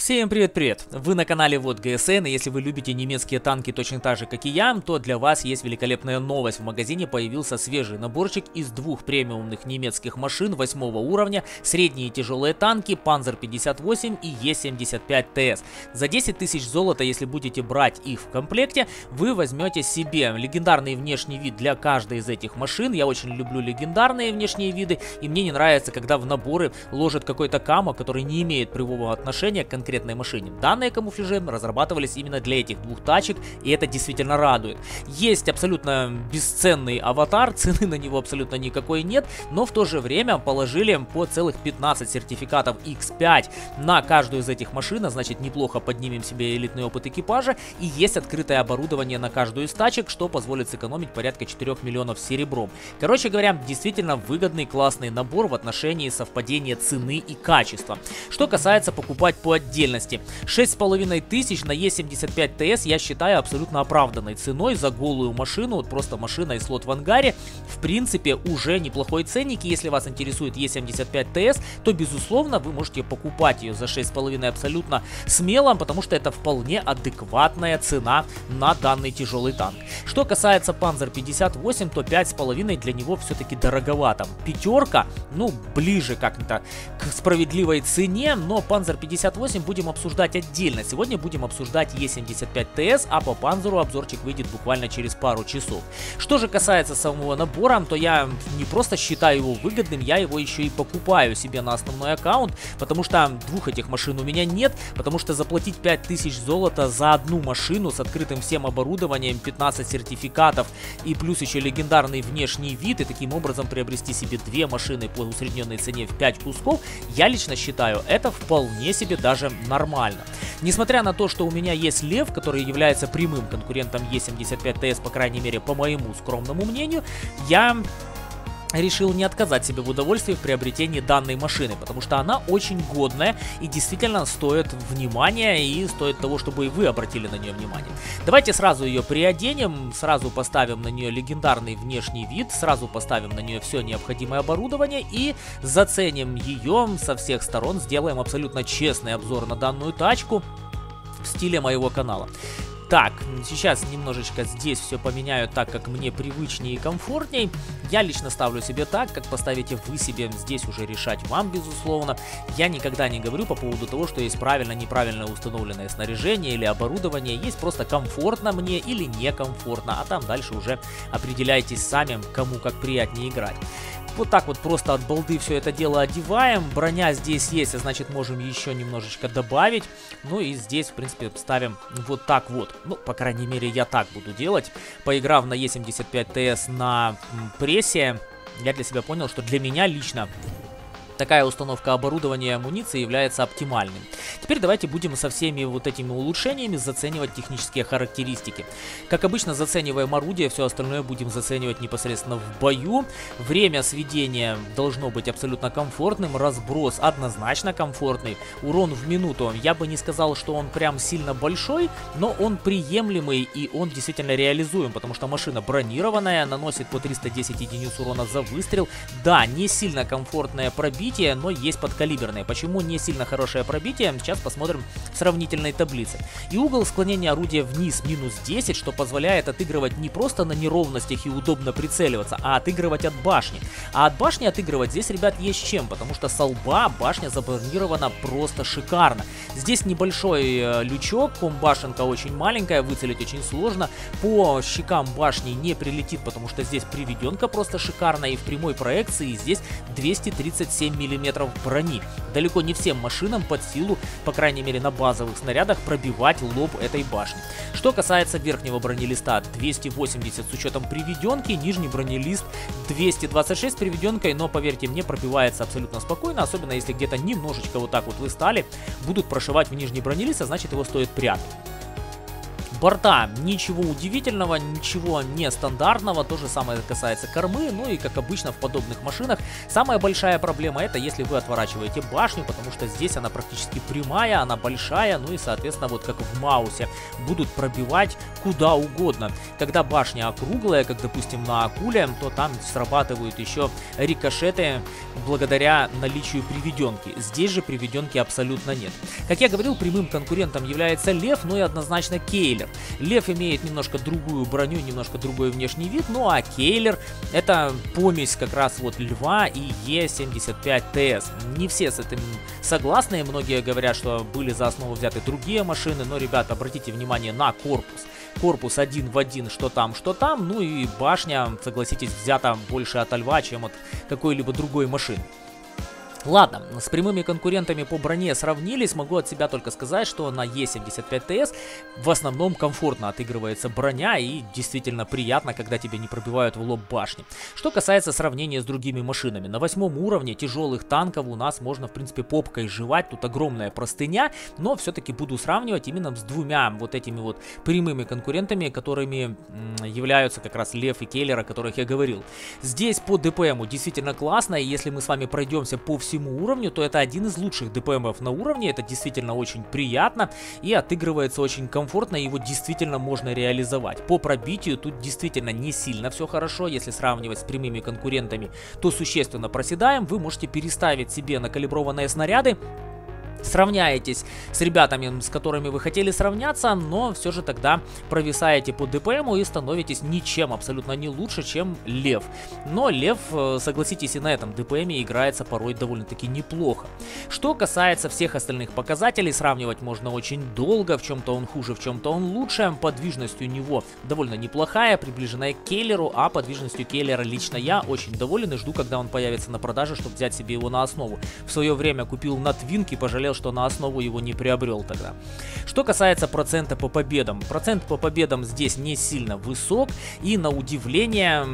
Всем привет-привет! Вы на канале Вот ГСН, и если вы любите немецкие танки точно так же, как и я, то для вас есть великолепная новость. В магазине появился свежий наборчик из двух премиумных немецких машин 8 уровня, средние и тяжелые танки Panzer 58 и Е75 ТС. За 10 тысяч золота, если будете брать их в комплекте, вы возьмете себе легендарный внешний вид для каждой из этих машин. Я очень люблю легендарные внешние виды, и мне не нравится, когда в наборы ложат какой-то камо, который не имеет прямого отношения к конкретной машине. Данные камуфляжи разрабатывались именно для этих двух тачек, и это действительно радует. Есть абсолютно бесценный аватар, цены на него абсолютно никакой нет, но в то же время положили по целых 15 сертификатов X5 на каждую из этих машин, а значит неплохо поднимем себе элитный опыт экипажа, и есть открытое оборудование на каждую из тачек, что позволит сэкономить порядка 4 миллионов серебром. Короче говоря, действительно выгодный, классный набор в отношении совпадения цены и качества. Что касается покупать по отдельности, 6500 на Е75 ТС я считаю абсолютно оправданной ценой за голую машину, вот просто машина и слот в ангаре. В принципе, уже неплохой ценник, и если вас интересует Е75 ТС, то безусловно вы можете покупать ее за 6,5 абсолютно смело, потому что это вполне адекватная цена на данный тяжелый танк. Что касается Panzer 58, то 5,5 для него все-таки дороговато. Пятерка, ну, ближе как-то к справедливой цене, но Panzer 58 будем обсуждать отдельно. Сегодня будем обсуждать Е75 ТС, а по Панзеру обзорчик выйдет буквально через пару часов. Что же касается самого набора, то я не просто считаю его выгодным, я его еще и покупаю себе на основной аккаунт, потому что двух этих машин у меня нет, потому что заплатить 5000 золота за одну машину с открытым всем оборудованием, 15 сертификатов и плюс еще легендарный внешний вид, и таким образом приобрести себе две машины по усредненной цене в 5 кусков, я лично считаю это вполне себе даже нормально. Несмотря на то, что у меня есть Лев, который является прямым конкурентом Е75 ТС, по крайней мере, по моему скромному мнению, я решил не отказать себе в удовольствии в приобретении данной машины, потому что она очень годная и действительно стоит внимания и стоит того, чтобы и вы обратили на нее внимание. Давайте сразу ее приоденем, сразу поставим на нее легендарный внешний вид, сразу поставим на нее все необходимое оборудование и заценим ее со всех сторон, сделаем абсолютно честный обзор на данную тачку в стиле моего канала. Так, сейчас немножечко здесь все поменяю так, как мне привычнее и комфортней. Я лично ставлю себе так, как поставите вы себе, здесь уже решать вам, безусловно. Я никогда не говорю по поводу того, что есть правильно-неправильно установленное снаряжение или оборудование. Есть просто комфортно мне или некомфортно, а там дальше уже определяйтесь сами, кому как приятнее играть. Вот так вот просто от балды все это дело одеваем. Броня здесь есть, а значит можем еще немножечко добавить. Ну и здесь, в принципе, ставим вот так вот. Ну, по крайней мере, я так буду делать. Поиграв на Е75 ТС на прессе, я для себя понял, что для меня лично такая установка оборудования и амуниции является оптимальным. Теперь давайте будем со всеми вот этими улучшениями заценивать технические характеристики. Как обычно, зацениваем орудие, все остальное будем заценивать непосредственно в бою. Время сведения должно быть абсолютно комфортным, разброс однозначно комфортный. Урон в минуту, я бы не сказал, что он прям сильно большой, но он приемлемый и он действительно реализуем, потому что машина бронированная, наносит по 310 единиц урона за выстрел. Да, не сильно комфортное пробитие, но есть подкалиберные. Почему не сильно хорошее пробитие? Сейчас посмотрим в сравнительной таблице. И угол склонения орудия вниз минус 10, что позволяет отыгрывать не просто на неровностях и удобно прицеливаться, а отыгрывать от башни. А от башни отыгрывать здесь, ребят, есть чем, потому что со лба башня забронирована просто шикарно. Здесь небольшой лючок, комбашенка очень маленькая, выцелить очень сложно. По щекам башни не прилетит, потому что здесь приведенка просто шикарная, и в прямой проекции здесь 237 миллиметров брони. Далеко не всем машинам под силу, по крайней мере на базовых снарядах, пробивать лоб этой башни. Что касается верхнего бронелиста, 280 с учетом приведенки, нижний бронелист 226 с приведенкой, но поверьте мне, пробивается абсолютно спокойно, особенно если где-то немножечко вот так вот вы стали, будут прошивать в нижний бронелист, а значит его стоит прятать. Борта, ничего удивительного, ничего нестандартного, то же самое касается кормы, ну и как обычно в подобных машинах, самая большая проблема это если вы отворачиваете башню, потому что здесь она практически прямая, она большая, ну и соответственно вот как в Маусе, будут пробивать куда угодно. Когда башня округлая, как допустим на Акуле, то там срабатывают еще рикошеты благодаря наличию приведенки. Здесь же приведенки абсолютно нет. Как я говорил, прямым конкурентом является Лев, ну и однозначно Кейлер. Лев имеет немножко другую броню, немножко другой внешний вид, ну а Кейлер это помесь как раз вот Льва и Е75ТС. Не все с этим согласны, многие говорят, что были за основу взяты другие машины, но, ребята, обратите внимание на корпус. Корпус один в один, что там, ну и башня, согласитесь, взята больше от Льва, чем от какой-либо другой машины. Ладно, с прямыми конкурентами по броне сравнились, могу от себя только сказать, что на Е75ТС в основном комфортно отыгрывается броня и действительно приятно, когда тебя не пробивают в лоб башни. Что касается сравнения с другими машинами, на 8 уровне тяжелых танков у нас можно в принципе попкой жевать, тут огромная простыня, но все-таки буду сравнивать именно с двумя вот этими вот прямыми конкурентами, которыми являются как раз Лев и Кейлер, о которых я говорил. Здесь по ДПМу действительно классно, и если мы с вами пройдемся по всему уровню, то это один из лучших ДПМов на уровне, это действительно очень приятно и отыгрывается очень комфортно, его действительно можно реализовать. По пробитию тут действительно не сильно все хорошо, если сравнивать с прямыми конкурентами, то существенно проседаем, вы можете переставить себе накалиброванные снаряды, сравняетесь с ребятами, с которыми вы хотели сравняться, но все же тогда провисаете по ДПМу и становитесь ничем абсолютно не лучше, чем Лев. Но Лев, согласитесь, и на этом ДПМе играется порой довольно-таки неплохо. Что касается всех остальных показателей, сравнивать можно очень долго, в чем-то он хуже, в чем-то он лучше. Подвижность у него довольно неплохая, приближенная к Кейлеру, а подвижностью Кейлера лично я очень доволен и жду, когда он появится на продаже, чтобы взять себе его на основу. В свое время купил на Твинке, пожалел, что на основу его не приобрел тогда. Что касается процента по победам. Процент по победам здесь не сильно высок, и на удивление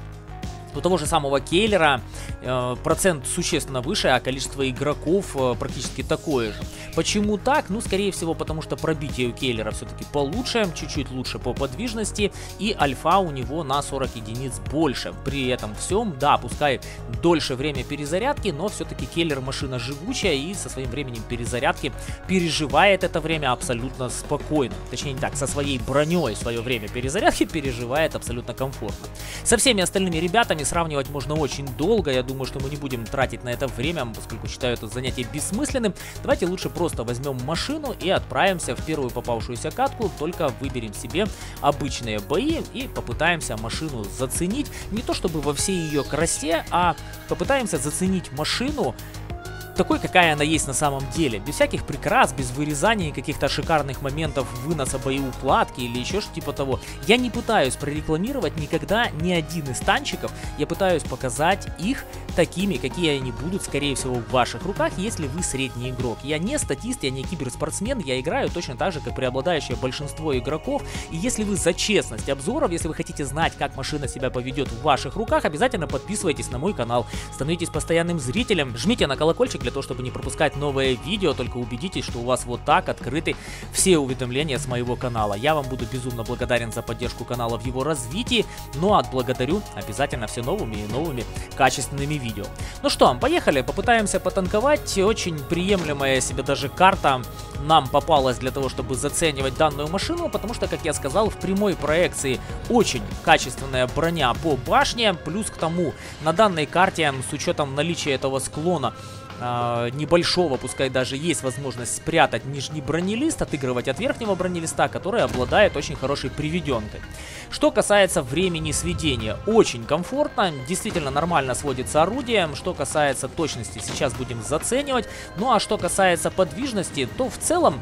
у того же самого Кейлера процент существенно выше, а количество игроков практически такое же. Почему так? Ну, скорее всего, потому что пробитие у Кейлера все-таки получше, чуть-чуть лучше по подвижности, и альфа у него на 40 единиц больше. При этом всем, да, пускай дольше время перезарядки, но все-таки Кейлер машина живучая и со своим временем перезарядки переживает это время абсолютно спокойно. Точнее, не так, со своей броней свое время перезарядки переживает абсолютно комфортно. Со всеми остальными ребятами сравнивать можно очень долго, я думаю, что мы не будем тратить на это время, поскольку считаю это занятие бессмысленным. Давайте лучше просто возьмем машину и отправимся в первую попавшуюся катку, только выберем себе обычные бои и попытаемся машину заценить, не то чтобы во всей ее красе, а попытаемся заценить машину такой, какая она есть на самом деле, без всяких прикрас, без вырезания каких-то шикарных моментов выноса боеукладки или еще что-то типа того. Я не пытаюсь прорекламировать никогда ни один из танчиков, я пытаюсь показать их такими, какие они будут, скорее всего, в ваших руках, если вы средний игрок. Я не статист, я не киберспортсмен, я играю точно так же, как преобладающее большинство игроков, и если вы за честность обзоров, если вы хотите знать, как машина себя поведет в ваших руках, обязательно подписывайтесь на мой канал, становитесь постоянным зрителем, жмите на колокольчик для того, чтобы не пропускать новые видео, только убедитесь, что у вас вот так открыты все уведомления с моего канала. Я вам буду безумно благодарен за поддержку канала в его развитии, но отблагодарю обязательно все новыми и новыми качественными видео. Ну что, поехали, попытаемся потанковать. Очень приемлемая себе даже карта нам попалась для того, чтобы заценивать данную машину, потому что, как я сказал, в прямой проекции очень качественная броня по башне, плюс к тому на данной карте с учетом наличия этого склона небольшого, пускай даже есть возможность спрятать нижний бронелист, отыгрывать от верхнего бронелиста, который обладает очень хорошей приведенкой. Что касается времени сведения, очень комфортно, действительно нормально сводится орудие. Что касается точности, сейчас будем заценивать. Ну а что касается подвижности, то в целом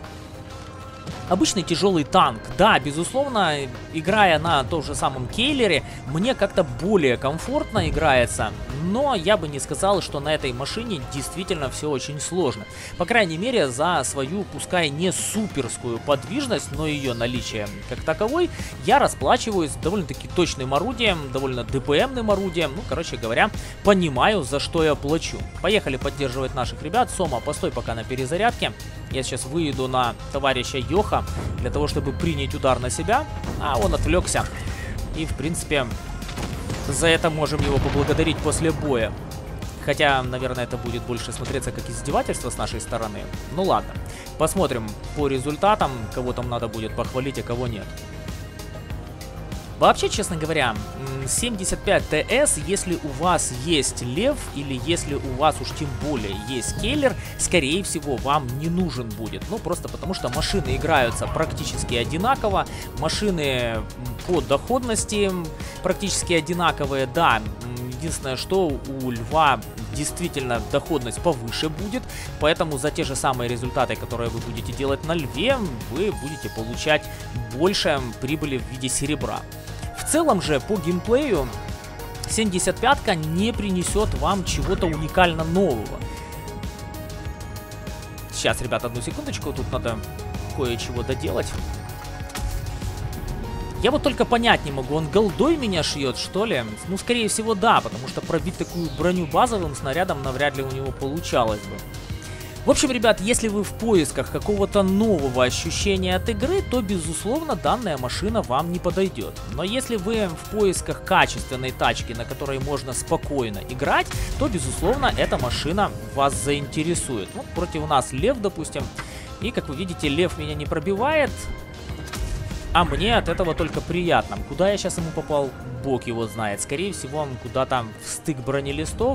обычный тяжелый танк. Да, безусловно, играя на том же самом Кейлере, мне как-то более комфортно играется, но я бы не сказал, что на этой машине действительно все очень сложно. По крайней мере, за свою, пускай не суперскую подвижность, но ее наличие как таковой, я расплачиваюсь довольно-таки точным орудием, довольно ДПМным орудием. Ну, короче говоря, понимаю, за что я плачу. Поехали поддерживать наших ребят. Сома, постой пока на перезарядке. Я сейчас выйду на товарища Йоха для того, чтобы принять удар на себя. А он отвлекся. И, в принципе, за это можем его поблагодарить после боя. Хотя, наверное, это будет больше смотреться как издевательство с нашей стороны. Ну ладно. Посмотрим по результатам, кого там надо будет похвалить, а кого нет. Вообще, честно говоря, 75 ТС, если у вас есть Лев или если у вас уж тем более есть Келлер, скорее всего, вам не нужен будет. Ну, просто потому что машины играются практически одинаково, машины по доходности практически одинаковые, да. Единственное, что у Льва действительно доходность повыше будет, поэтому за те же самые результаты, которые вы будете делать на Льве, вы будете получать больше прибыли в виде серебра. В целом же по геймплею 75-ка не принесет вам чего-то уникально нового. Сейчас, ребят, одну секундочку, тут надо кое-чего доделать. Я вот только понять не могу, он голдой меня шьет, что ли? Ну, скорее всего, да, потому что пробить такую броню базовым снарядом навряд ли у него получалось бы. В общем, ребят, если вы в поисках какого-то нового ощущения от игры, то, безусловно, данная машина вам не подойдет. Но если вы в поисках качественной тачки, на которой можно спокойно играть, то, безусловно, эта машина вас заинтересует. Вот против нас Лев, допустим. И, как вы видите, Лев меня не пробивает, а мне от этого только приятно. Куда я сейчас ему попал, бог его знает. Скорее всего, он куда-то в стык бронелистов.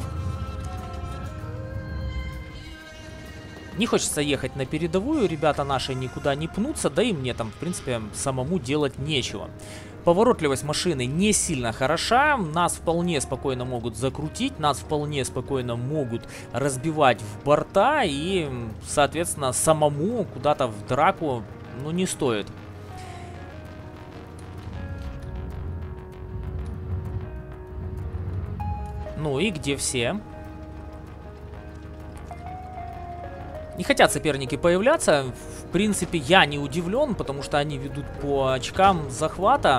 Не хочется ехать на передовую, ребята наши никуда не пнутся, да и мне там, в принципе, самому делать нечего. Поворотливость машины не сильно хороша, нас вполне спокойно могут закрутить, нас вполне спокойно могут разбивать в борта, и, соответственно, самому куда-то в драку, ну, не стоит. Ну и где все? Не хотят соперники появляться. В принципе, я не удивлен, потому что они ведут по очкам захвата.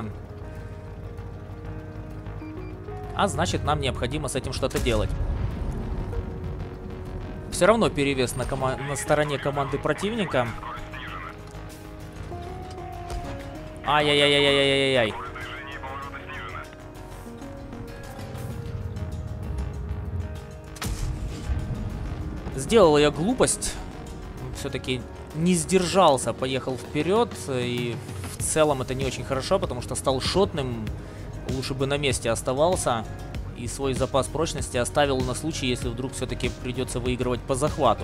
А значит, нам необходимо с этим что-то делать. Все равно перевес на стороне команды противника. Ай-яй-яй-яй-яй-яй-яй. Сделал я глупость. Все-таки не сдержался, поехал вперед. И в целом это не очень хорошо, потому что стал шотным. Лучше бы на месте оставался. И свой запас прочности оставил на случай, если вдруг все-таки придется выигрывать по захвату.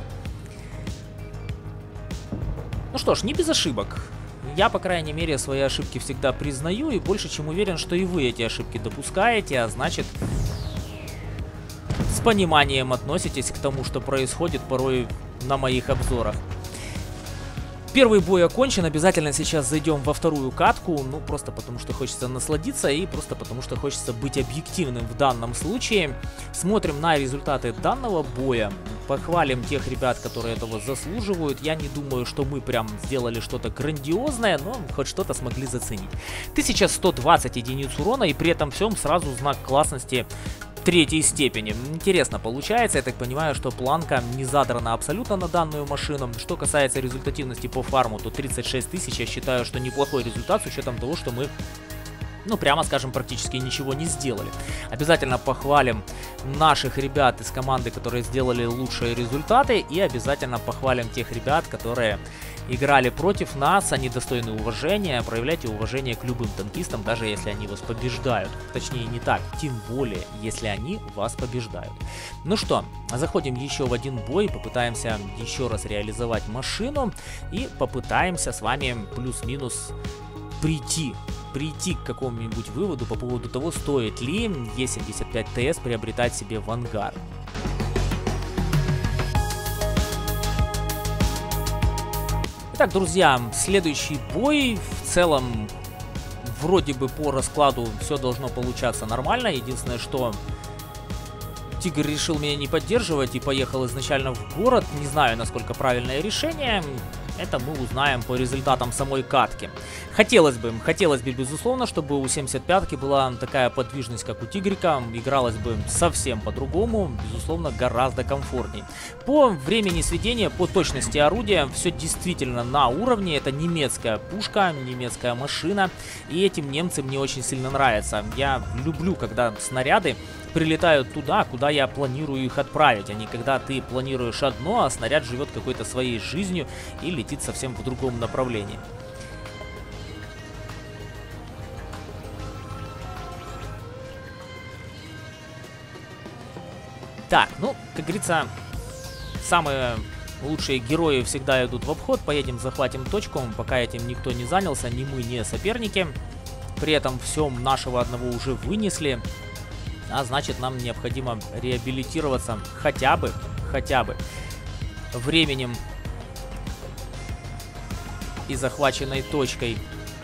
Ну что ж, не без ошибок. Я, по крайней мере, свои ошибки всегда признаю. И больше чем уверен, что и вы эти ошибки допускаете. А значит, с пониманием относитесь к тому, что происходит порой на моих обзорах. Первый бой окончен, обязательно сейчас зайдем во вторую катку, ну просто потому что хочется насладиться и просто потому что хочется быть объективным в данном случае. Смотрим на результаты данного боя, похвалим тех ребят, которые этого заслуживают. Я не думаю, что мы прям сделали что-то грандиозное, но хоть что-то смогли заценить. 1120 единиц урона и при этом всем сразу знак классности третьей степени. Интересно получается, я так понимаю, что планка не задрана абсолютно на данную машину. Что касается результативности по фарму, то 36 тысяч я считаю, что неплохой результат с учетом того, что мы, ну, прямо скажем, практически ничего не сделали. Обязательно похвалим наших ребят из команды, которые сделали лучшие результаты, и обязательно похвалим тех ребят, которые играли против нас, они достойны уважения. Проявляйте уважение к любым танкистам, даже если они вас побеждают. Точнее, не так, тем более, если они вас побеждают. Ну что, заходим еще в один бой, попытаемся еще раз реализовать машину и попытаемся с вами плюс-минус прийти к какому-нибудь выводу по поводу того, стоит ли Е75 ТС приобретать себе в ангар. Итак, друзья, следующий бой. В целом, вроде бы по раскладу все должно получаться нормально. Единственное, что Тигр решил меня не поддерживать и поехал изначально в город. Не знаю, насколько правильное решение. Это мы узнаем по результатам самой катки. Хотелось бы, безусловно, чтобы у 75-ки была такая подвижность, как у Тигрика. Игралось бы совсем по-другому, безусловно, гораздо комфортней. По времени сведения, по точности орудия, все действительно на уровне. Это немецкая пушка, немецкая машина. И этим немцы мне очень сильно нравятся. Я люблю, когда снаряды прилетают туда, куда я планирую их отправить, а не когда ты планируешь одно, а снаряд живет какой-то своей жизнью и летит совсем в другом направлении. Так, ну, как говорится, самые лучшие герои всегда идут в обход. Поедем, захватим точку, пока этим никто не занялся, ни мы, ни соперники. При этом всем нашего одного уже вынесли. А значит, нам необходимо реабилитироваться хотя бы временем и захваченной точкой.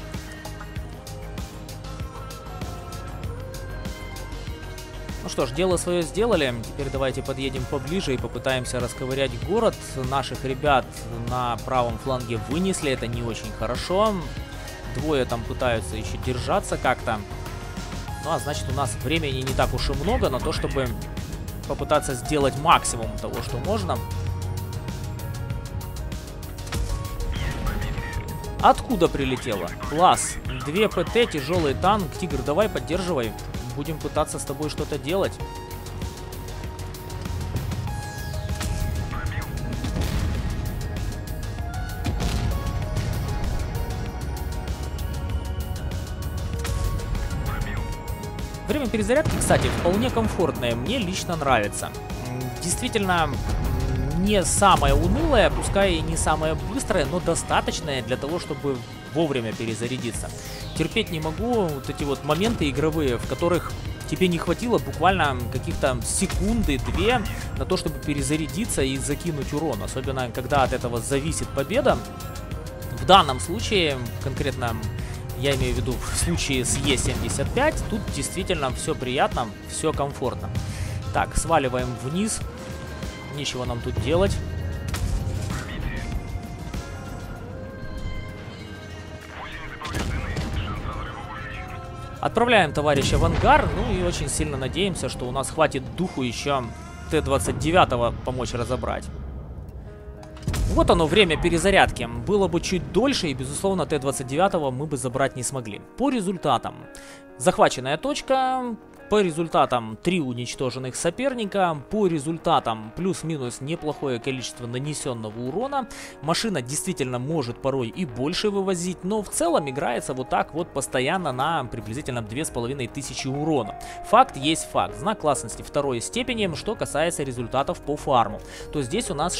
Ну что ж, дело свое сделали. Теперь давайте подъедем поближе и попытаемся расковырять город. Наших ребят на правом фланге вынесли, это не очень хорошо. Двое там пытаются еще держаться как-то. Ну, а значит, у нас времени не так уж и много на то, чтобы попытаться сделать максимум того, что можно. Откуда прилетело? Класс. 2 ПТ, тяжелый танк. Тигр, давай поддерживай. Будем пытаться с тобой что-то делать. Время перезарядки, кстати, вполне комфортное, мне лично нравится. Действительно, не самое унылое, пускай и не самое быстрое, но достаточное для того, чтобы вовремя перезарядиться. Терпеть не могу вот эти вот моменты игровые, в которых тебе не хватило буквально каких-то секунды-две на то, чтобы перезарядиться и закинуть урон. Особенно, когда от этого зависит победа. В данном случае, конкретно... Я имею в виду в случае с Е75, тут действительно все приятно, все комфортно. Так, сваливаем вниз. Нечего нам тут делать. Отправляем товарища в ангар. Ну и очень сильно надеемся, что у нас хватит духу еще Т-29 помочь разобрать. Вот оно, время перезарядки. Было бы чуть дольше, и, безусловно, Т-29 мы бы забрать не смогли. По результатам. Захваченная точка. По результатам 3 уничтоженных соперника. По результатам плюс-минус неплохое количество нанесенного урона. Машина действительно может порой и больше вывозить, но в целом играется вот так вот постоянно на приблизительно 2500 урона. Факт есть факт. Знак классности 2 степени, что касается результатов по фарму. То здесь у нас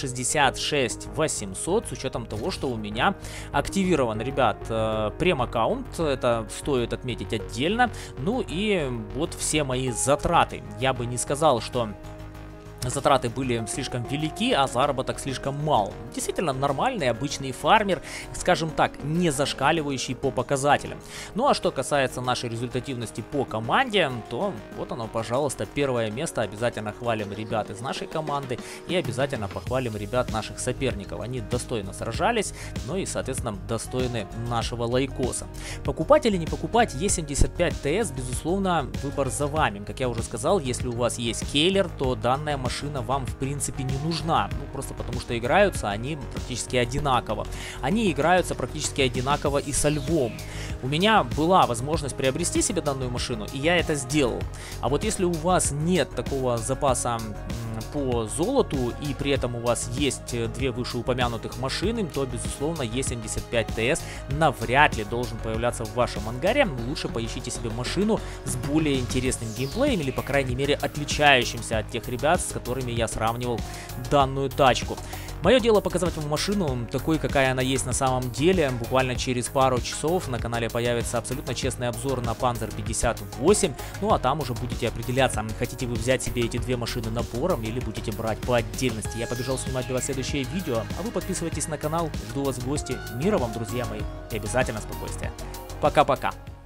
66 800 с учетом того, что у меня активирован, ребят, прем-аккаунт. Это стоит отметить отдельно. Ну и вот все мои затраты. Я бы не сказал, что затраты были слишком велики, а заработок слишком мал. Действительно нормальный, обычный фармер, скажем так, не зашкаливающий по показателям. Ну а что касается нашей результативности по команде, то вот оно, пожалуйста, первое место. Обязательно хвалим ребят из нашей команды и обязательно похвалим ребят наших соперников. Они достойно сражались, ну и, соответственно, достойны нашего лайкоса. Покупать или не покупать Е75 ТС, безусловно, выбор за вами. Как я уже сказал, если у вас есть кейлер, то данная машина вам в принципе не нужна, ну просто потому что играются они практически одинаково. Они играются практически одинаково и со львом. У меня была возможность приобрести себе данную машину, и я это сделал. А вот если у вас нет такого запаса по золоту, и при этом у вас есть 2 вышеупомянутых машины, то, безусловно, Е75 ТС навряд ли должен появляться в вашем ангаре. Лучше поищите себе машину с более интересным геймплеем, или, по крайней мере, отличающимся от тех ребят, с которыми я сравнивал данную тачку. Мое дело показать вам машину такой, какая она есть на самом деле. Буквально через пару часов на канале появится абсолютно честный обзор на Panzer 58. Ну а там уже будете определяться, хотите вы взять себе эти 2 машины набором или будете брать по отдельности. Я побежал снимать для вас следующее видео, а вы подписывайтесь на канал. Жду вас в гости. Мира вам, друзья мои, и обязательно спокойствия. Пока-пока.